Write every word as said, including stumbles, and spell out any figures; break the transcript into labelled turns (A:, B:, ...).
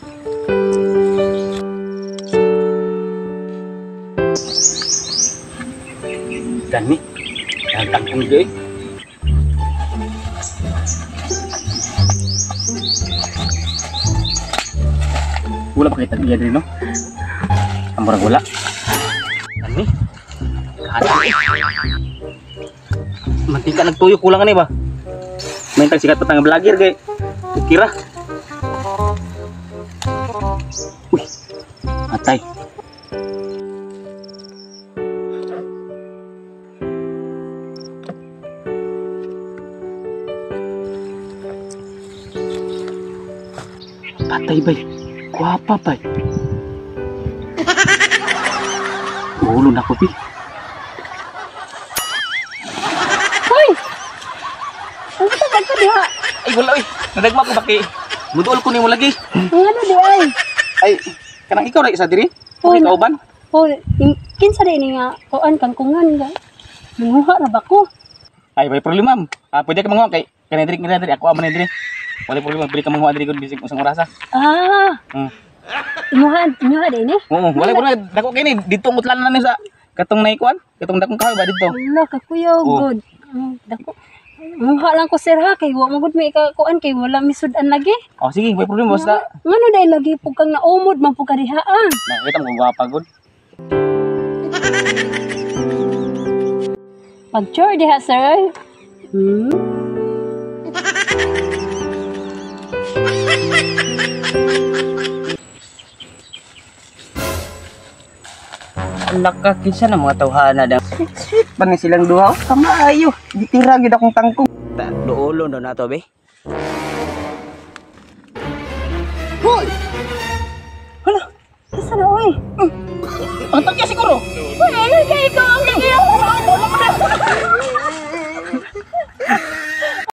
A: Gani, ang tangkong gay. Wala pa kita iya din no. Amor wala. Gani. Kahanan eh. Mantika nagtuyo kulangan eh ba? Mentang sikat petang vlogger gay. Kira. Uy. Atay. Patay bay. Kuapa bay. Ulo na ko pi.
B: Hoy. Ano ka ba diha?
A: Ay wala oy. Nadagma ko baki. Muduol ko nimo lagi.
B: Ano di ay?
A: Ay kanang ikaw ra isa diri?
B: Oh,
A: Ikaw ban?
B: Oh, kinsa din ni nga kuan kangkungan ga. Nanguha ra ba ko?
A: Ay may problema. Ah pwede ka manguha kay kanay diri kanay diri ako aman diri. Wala problema bili ka manguha diri kun bisig usang orasa.
B: Ah.
A: Hmm.
B: Imuha, imuha din eh.
A: Oo, wala ko na dako kay ni dito utlan na ni sa katong naikuan, katong dakong kahoy ba dito.
B: Allah kakuyaw
A: Oh.
B: good. Mm, dako. Muha lang ko sir ha kay wa mo gud may ka kuan kay wala misud-an lagi.
A: Oh sige, may problema basta.
B: Ngano dai lagi pug kang naumod man pug kadiha ah.
A: Nakita mo kung gwapa gud.
B: Pag-chore diha sir. Hmm.
A: Nakakinsa na mga tawhana dang sweet pa ni silang duha. Kamaayo, ditira gid akong tangkong. Ta duolo do nato be. Hoy. Hala,
B: Isa na oy.
A: ang takya.